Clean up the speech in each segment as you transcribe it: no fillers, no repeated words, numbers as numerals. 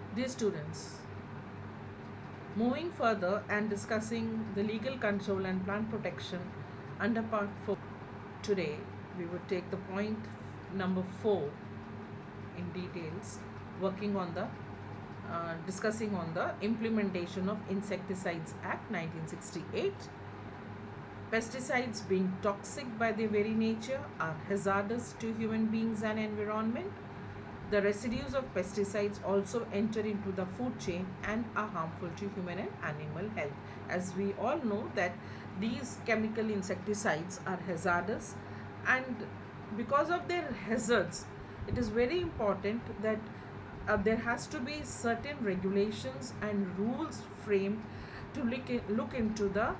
Dear students, moving further and discussing the legal control and plant protection under part 4, today we would take the point number 4 in details, working on the discussing on the implementation of Insecticides Act 1968. Pesticides, being toxic by their very nature, are hazardous to human beings and environment. The residues of pesticides also enter into the food chain and are harmful to human and animal health. As we all know that these chemical insecticides are hazardous, and because of their hazards, it is very important that there has to be certain regulations and rules framed to look into the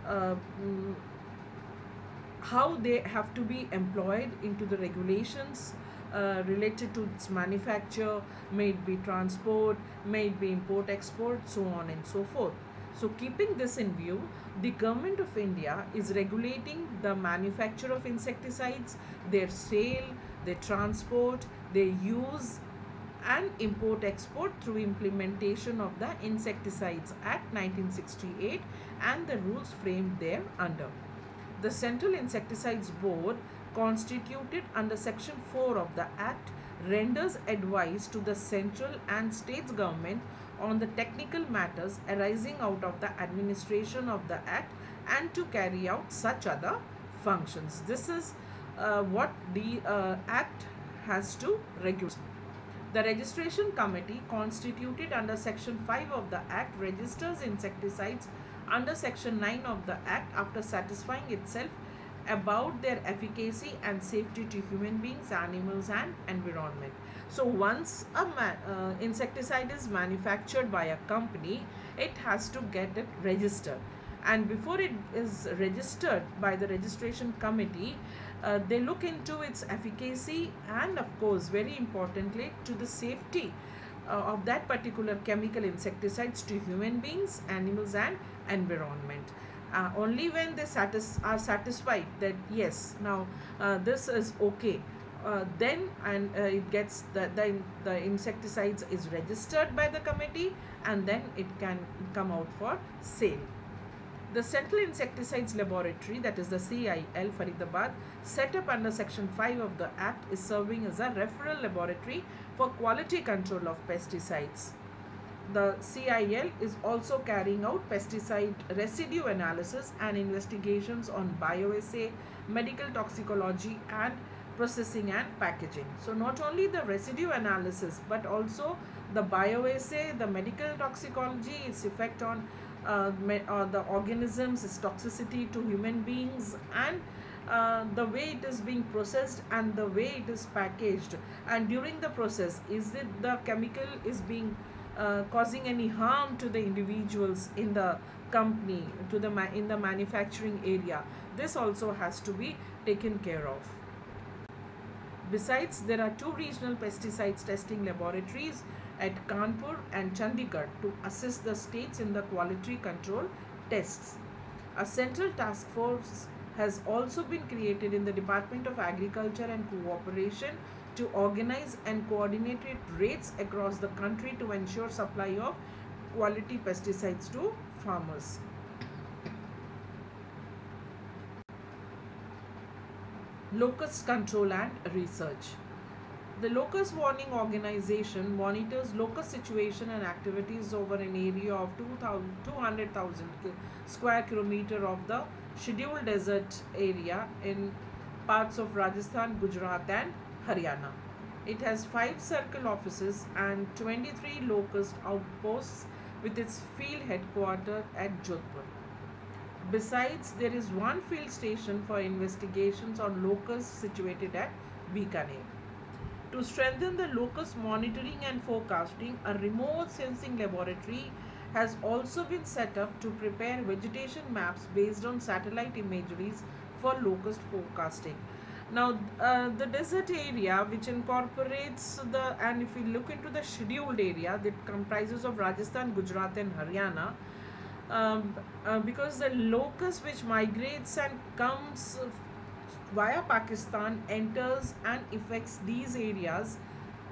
how they have to be employed into the regulations related to its manufacture, may it be transport, may it be import export, so on and so forth. So keeping this in view, the Government of India is regulating the manufacture of insecticides, their sale, their transport, their use and import export through implementation of the Insecticides Act 1968 and the rules framed there under. The Central Insecticides Board, constituted under Section 4 of the Act, renders advice to the central and states government on the technical matters arising out of the administration of the Act and to carry out such other functions. This is what the Act has to regulate. The Registration Committee, constituted under Section 5 of the Act, registers insecticides under Section 9 of the Act after satisfying itself about their efficacy and safety to human beings, animals and environment. So once a insecticide is manufactured by a company, it has to get it registered, and before it is registered by the Registration Committee, they look into its efficacy and of course very importantly to the safety of that particular chemical insecticides to human beings, animals and environment. Only when they are satisfied that yes, now this is okay, then it gets the insecticides is registered by the committee, and then it can come out for sale. The Central Insecticides Laboratory, that is the CIL Faridabad, set up under Section 5 of the Act, is serving as a referral laboratory for quality control of pesticides. The CIL is also carrying out pesticide residue analysis and investigations on bioassay, medical toxicology and processing and packaging. So not only the residue analysis but also the bioassay, the medical toxicology, its effect on the organisms, its toxicity to human beings, and the way it is being processed and the way it is packaged, and during the process, is it the chemical is being causing any harm to the individuals in the company, to the in the manufacturing area. This also has to be taken care of. Besides, there are two regional pesticides testing laboratories at Kanpur and Chandigarh to assist the states in the quality control tests. A central task force has also been created in the Department of Agriculture and Cooperation to organize and coordinate rates across the country to ensure supply of quality pesticides to farmers. Locust control and research. The Locust Warning Organization monitors locust situation and activities over an area of 200,000 square kilometer of the scheduled desert area in parts of Rajasthan, Gujarat and Haryana. It has 5 circle offices and 23 locust outposts with its field headquarters at Jodhpur. Besides, there is one field station for investigations on locusts situated at Bikaner. To strengthen the locust monitoring and forecasting, a remote sensing laboratory has also been set up to prepare vegetation maps based on satellite imageries for locust forecasting. Now, the desert area, which incorporates and if we look into the scheduled area that comprises of Rajasthan, Gujarat and Haryana, because the locust which migrates and comes via Pakistan enters and affects these areas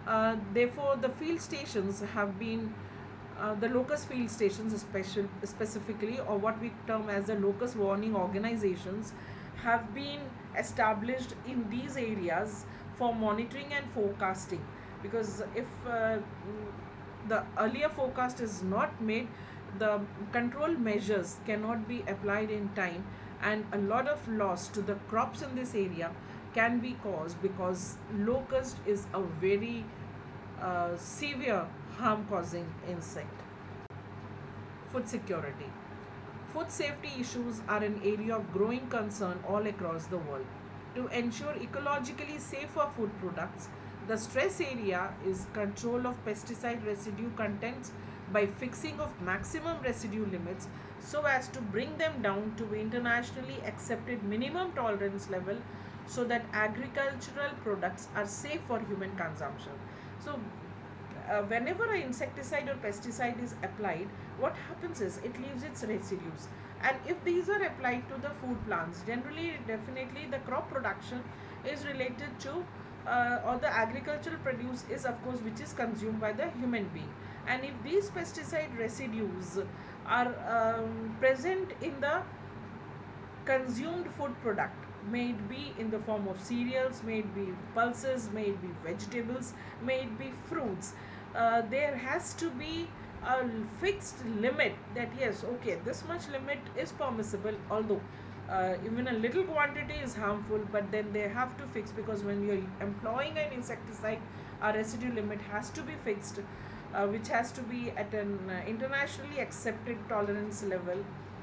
Therefore, the field stations have been the locust field stations, specifically, or what we term as the locust warning organizations, have been established in these areas for monitoring and forecasting. Because if the earlier forecast is not made, the control measures cannot be applied in time, and a lot of loss to the crops in this area can be caused, because locust is a very severe harm causing insect. Food security. Food safety issues are an area of growing concern all across the world. To ensure ecologically safer food products, the stress area is control of pesticide residue contents by fixing of maximum residue limits so as to bring them down to internationally accepted minimum tolerance level, so that agricultural products are safe for human consumption. So whenever an insecticide or pesticide is applied, what happens is it leaves its residues, and if these are applied to the food plants, generally definitely the crop production is related to or the agricultural produce is, of course, which is consumed by the human being. And if these pesticide residues are present in the consumed food product, may it be in the form of cereals, may it be pulses, may it be vegetables, may it be fruits, there has to be a fixed limit that yes, okay, this much limit is permissible, although even a little quantity is harmful, but then they have to fix, because when you're employing an insecticide, a residue limit has to be fixed, which has to be at an internationally accepted tolerance level.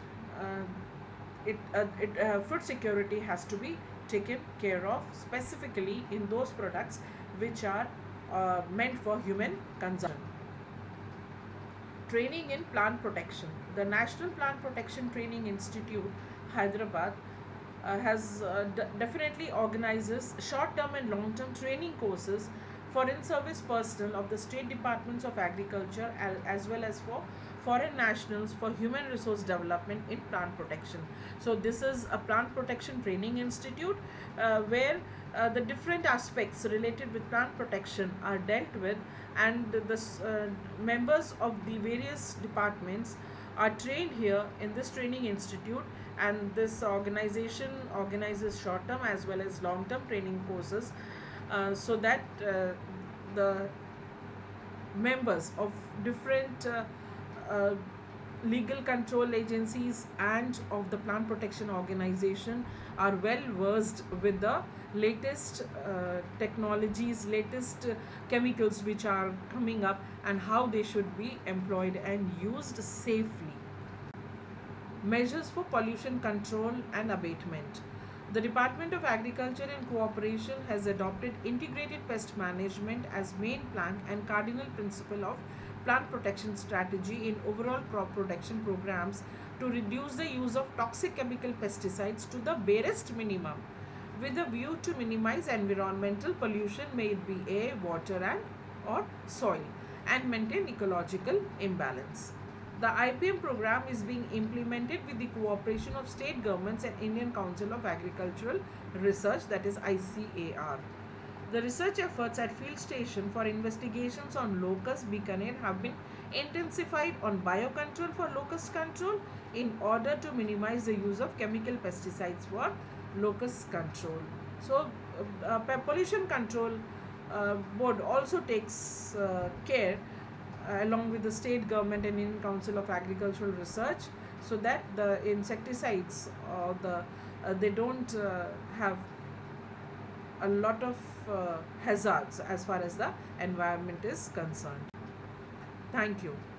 Food security has to be taken care of, specifically in those products which are meant for human consumption. Training in plant protection. The National Plant Protection Training Institute, Hyderabad, has definitely organizes short-term and long-term training courses for in-service personnel of the state departments of agriculture, as well as for foreign nationals, for human resource development in plant protection. So this is a plant protection training institute where the different aspects related with plant protection are dealt with, and the members of the various departments are trained here in this training institute, and this organization organizes short-term as well as long-term training courses, so that the members of different legal control agencies and of the plant protection organization are well versed with the latest technologies, latest chemicals which are coming up, and how they should be employed and used safely. Measures for pollution control and abatement. The Department of Agriculture and Cooperation has adopted integrated pest management as main plank and cardinal principle of plant protection strategy in overall crop protection programs to reduce the use of toxic chemical pesticides to the barest minimum, with a view to minimize environmental pollution, may it be air, water and or soil, and maintain ecological imbalance. The IPM program is being implemented with the cooperation of state governments and Indian Council of Agricultural Research, that is ICAR. The research efforts at field station for investigations on locust Bikaner have been intensified on biocontrol for locust control in order to minimize the use of chemical pesticides for locust control. So, pollution control board also takes care along with the state government and Indian Council of Agricultural Research, so that the insecticides they don't have a lot of hazards as far as the environment is concerned. Thank you.